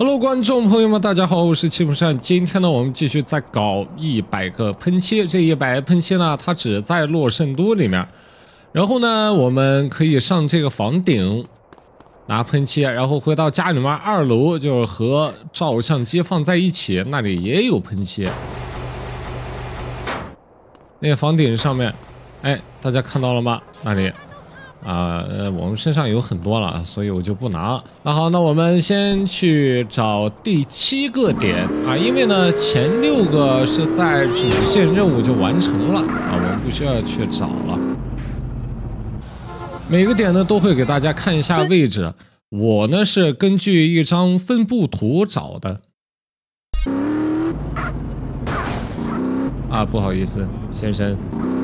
Hello， 观众朋友们，大家好，我是戚风扇。今天呢，我们继续再搞100个喷漆。这100个喷漆呢，它只在洛圣都里面。然后呢，我们可以上这个房顶拿喷漆，然后回到家里面2楼，就是和照相机放在一起，那里也有喷漆。那个房顶上面，哎，大家看到了吗？那里。我们身上有很多了，所以我就不拿了。那好，那我们先去找第7个点啊，因为呢前6个是在主线任务就完成了啊，我们不需要去找了。每个点呢都会给大家看一下位置，我呢是根据一张分布图找的。啊，不好意思，先生。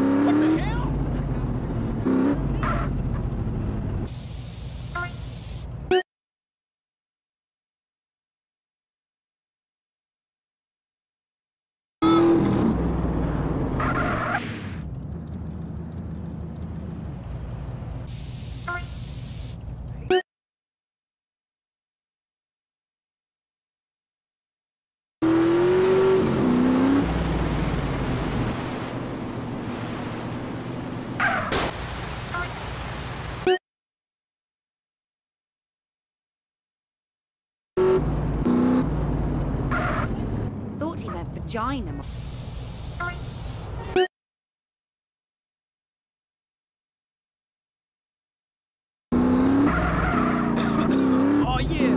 Vagina. Oh yeah.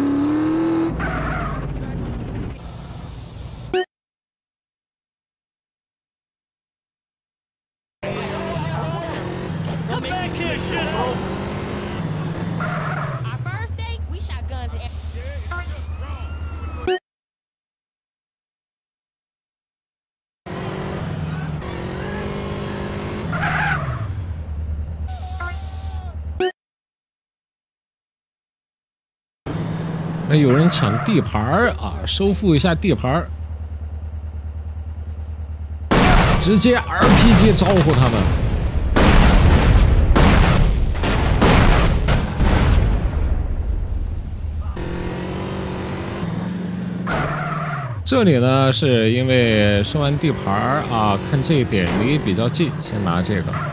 那有人抢地盘啊，收复一下地盘，直接 RPG 招呼他们。这里呢，是因为收完地盘啊，看这一点离比较近，先拿这个。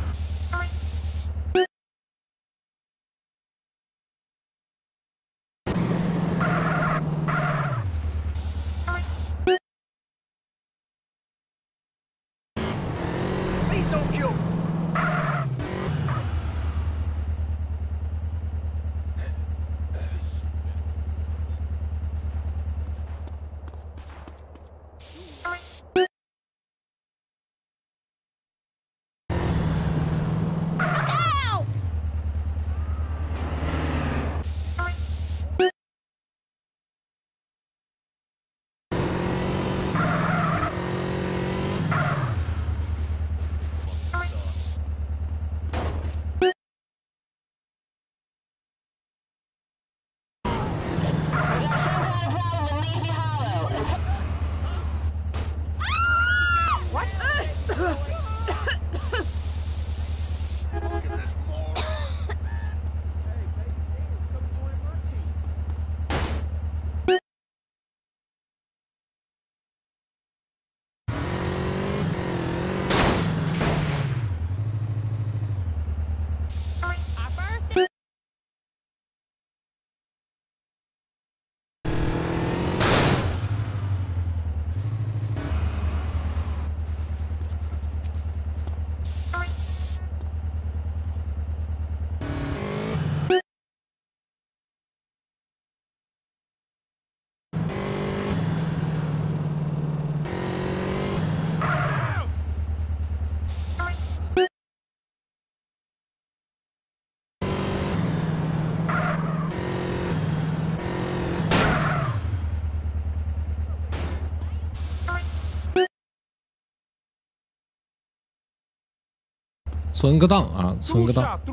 存个档啊，存个档。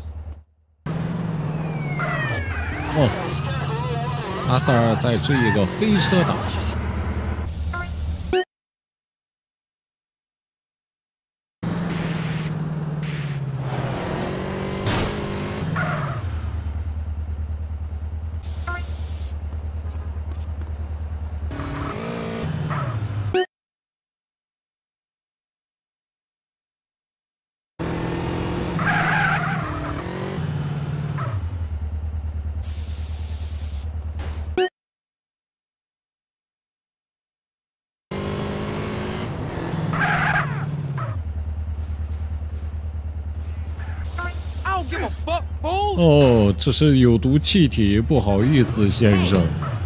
哦，阿 Sir 在追一个飞车党。 fuck, fool? 哦，这是有毒气体，不好意思，先生。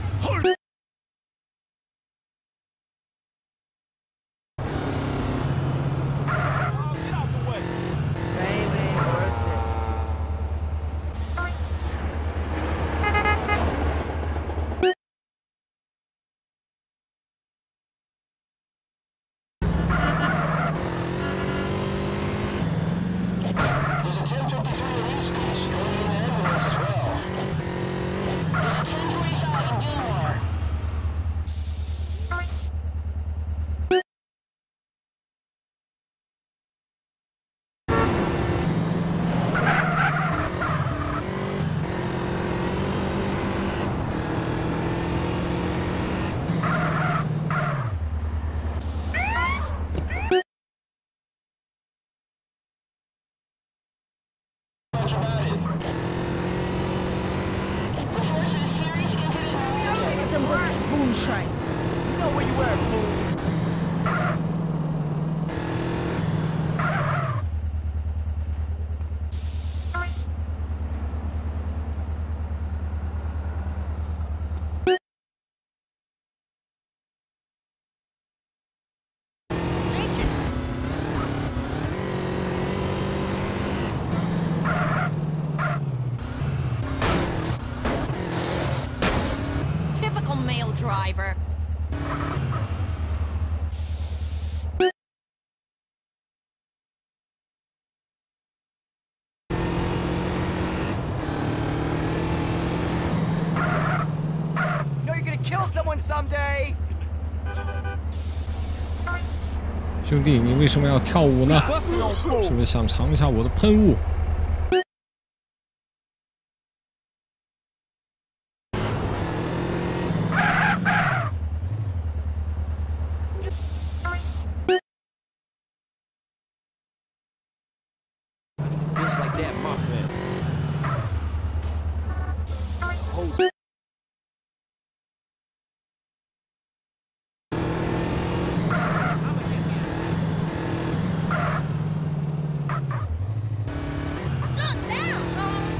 Moonshine. You know where you were, fool. Typical male driver. You know you're gonna kill someone someday. 兄弟，你为什么要跳舞呢？ Busting on 是 fool. 不是想尝一下我的喷雾？ Bitch like that, my man. Hold Not down, Tom.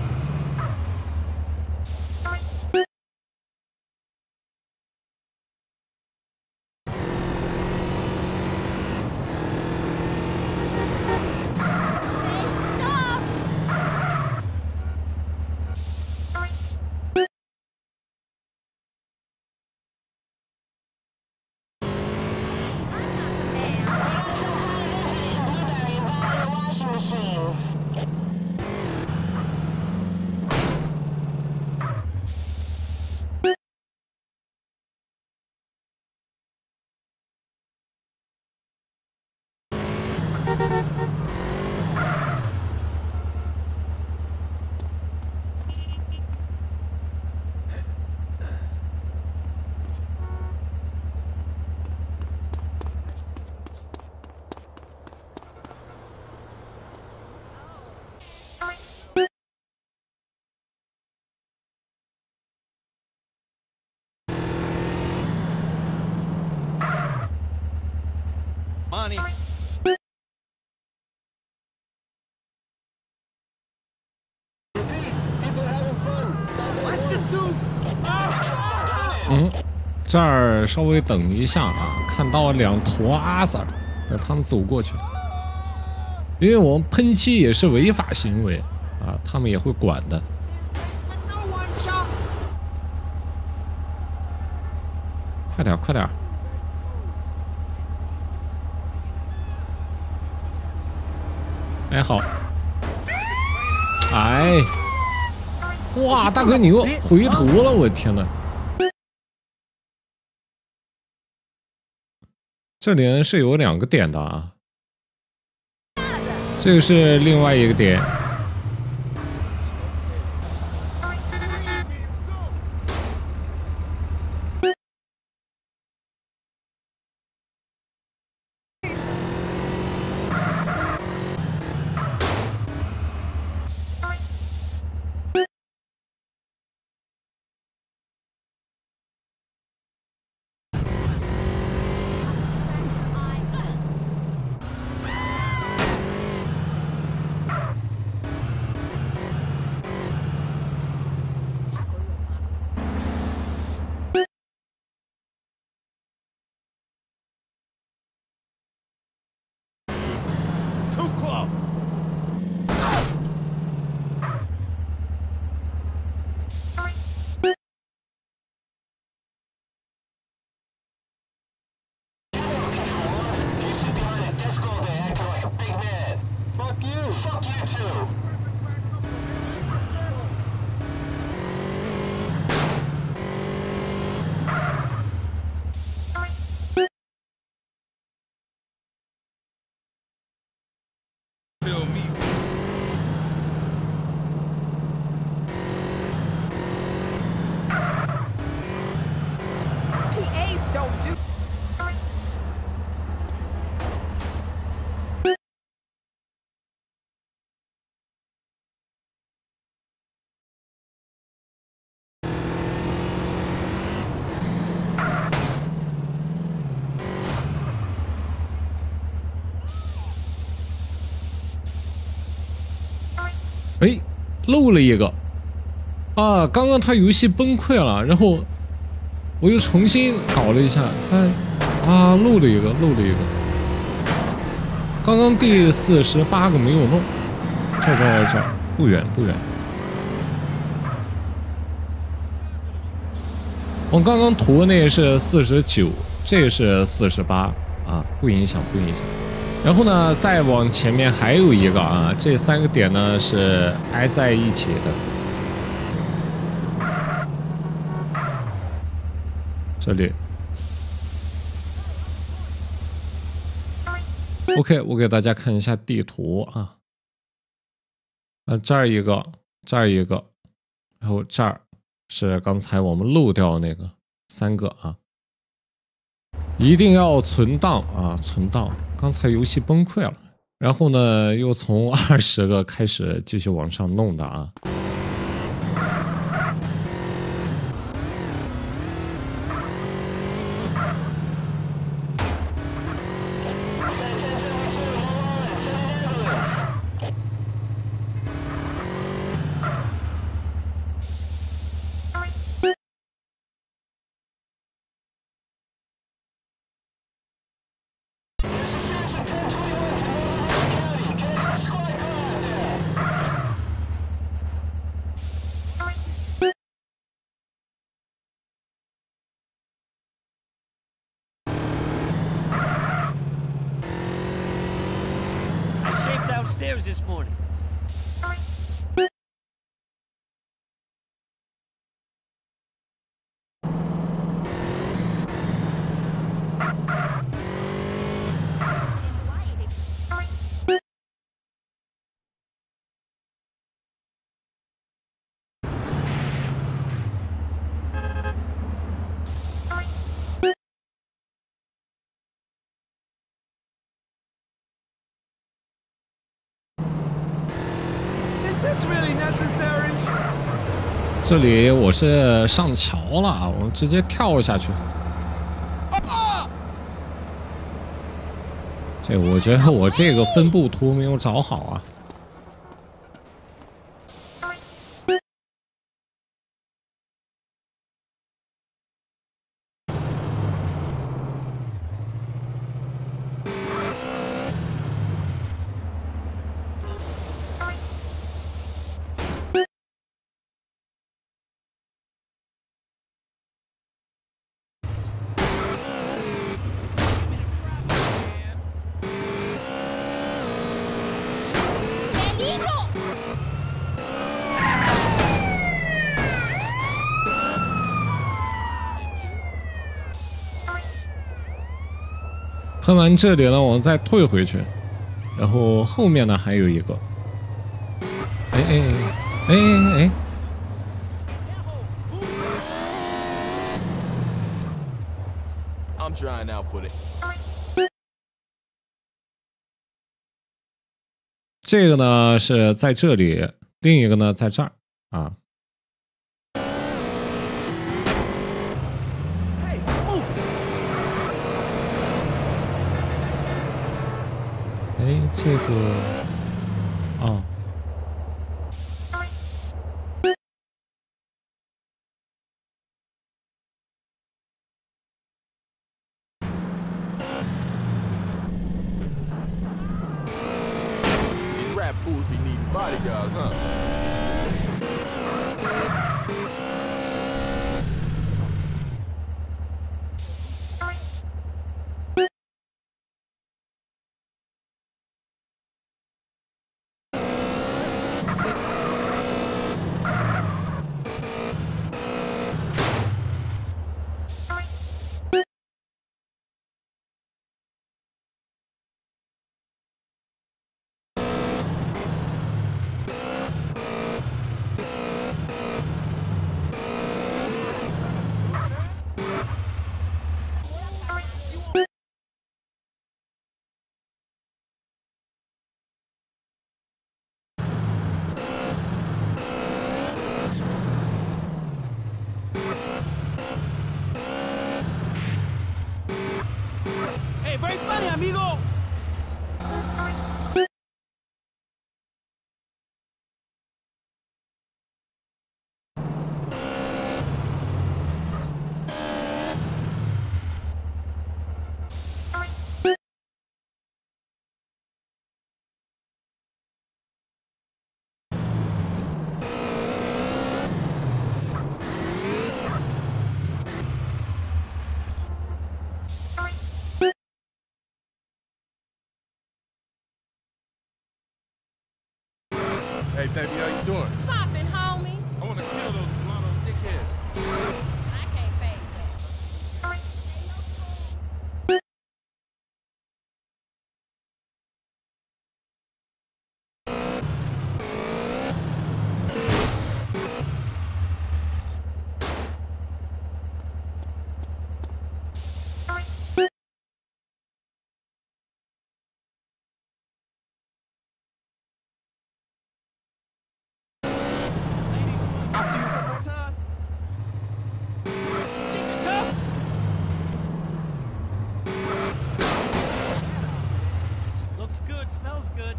嗯，这儿稍微等一下啊，看到2坨阿 Sir， 等他们走过去，因为我们喷漆也是违法行为啊，他们也会管的。快点，快点！哎，好。哎，哇，大哥你又回头了，我天哪！这里是有2个点的啊，这个是另外一个点。 PAs don't do. 哎，漏了一个啊！刚刚他游戏崩溃了，然后我又重新搞了一下，他漏了一个，漏了一个。刚刚第48个没有弄，这不远不远。我刚刚涂那是49，这是48啊，不影响不影响。然后呢，再往前面还有一个啊，这3个点呢是挨在一起的。这里 ，OK， 我给大家看一下地图啊，这儿一个，这儿一个，然后这儿是刚才我们漏掉那个3个啊，一定要存档啊，存档。刚才游戏崩溃了。然后呢，又从20个开始继续往上弄的啊。 Downstairs this morning. Is really necessary? 这里我是上桥了啊，我们直接跳下去。这我觉得我这个分布图没有找好啊。喷完这里呢，我们再退回去，然后后面呢还有一个，哎， I'm trying out for it. 这个呢是在这里，另一个呢在这儿啊。哎，这个啊。 These rap fools be needing bodyguards, huh? baby, how you doing? Poppin', homie. I want to kill those blonde dickheads. I can't fake that. I'll see you one more time. Keep it tough. Looks good, smells good.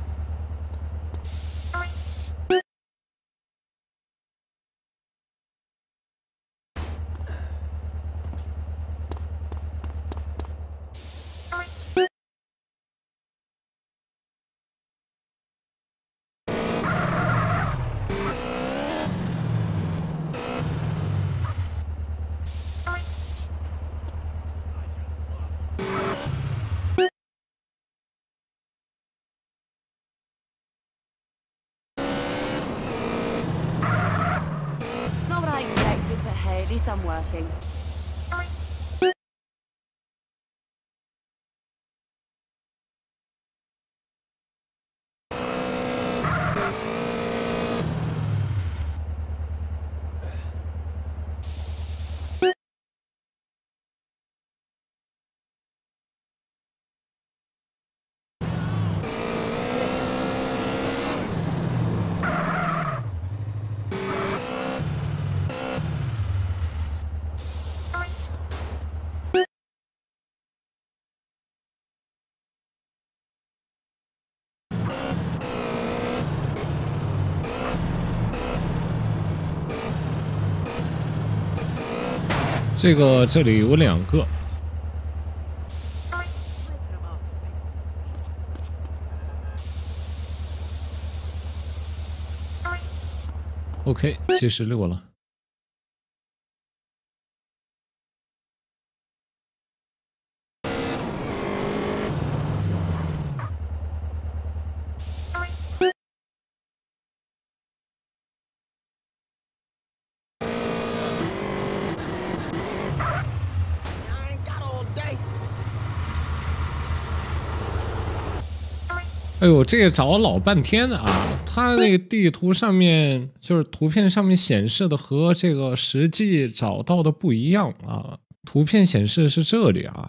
Not what I expected, but hey, at least I'm working. 这里有2个。OK， 76了。哎呦，这个找了老半天啊！它那个地图上面就是图片上面显示的和这个实际找到的不一样啊。图片显示是这里啊。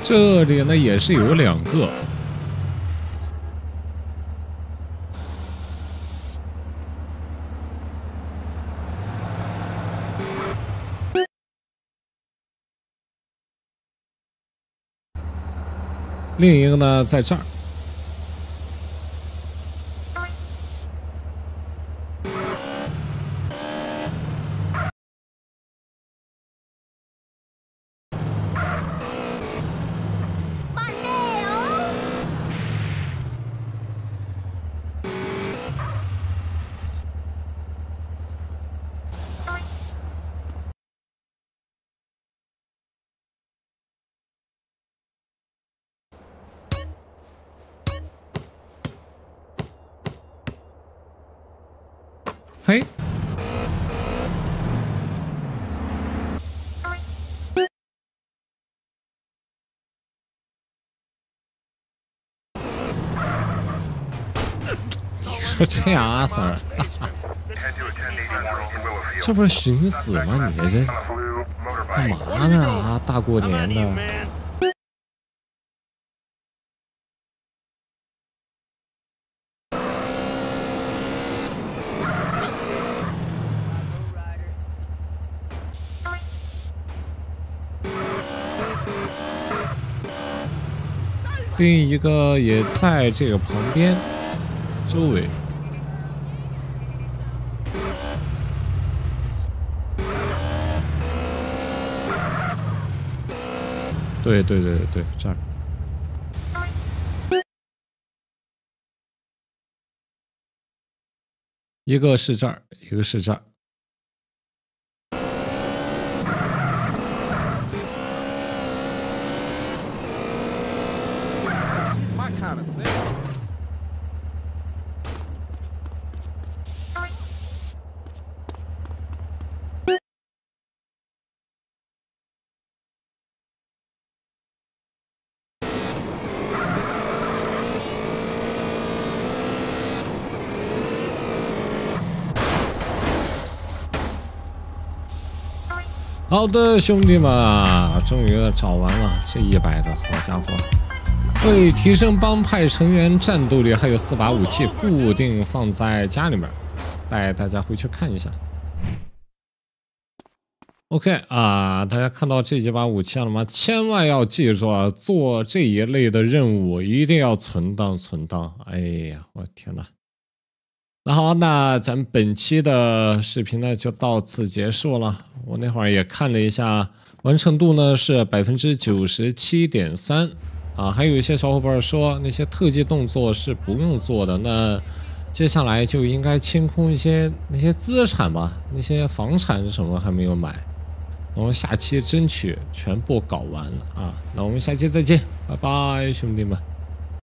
这里呢也是有2个。另一个呢在这儿。嘿，你说这样啊，Sir，这不是寻死吗？你这干嘛呢啊？大过年的。另一个也在这个旁边周围。对，这儿。一个是这儿，一个是这儿。好的，兄弟们，终于找完了这100个，好家伙！为提升帮派成员战斗力，还有4把武器固定放在家里面，带大家回去看一下。OK 啊，大家看到这几把武器了吗？千万要记住啊，做这一类的任务一定要存档。哎呀，我天哪！那好，那咱本期的视频呢就到此结束了。我那会儿也看了一下，完成度呢是97.3%啊。还有一些小伙伴说那些特技动作是不用做的，那接下来就应该清空一些那些资产吧，那些房产什么还没有买。我们下期争取全部搞完了啊！那我们下期再见，拜拜，兄弟们。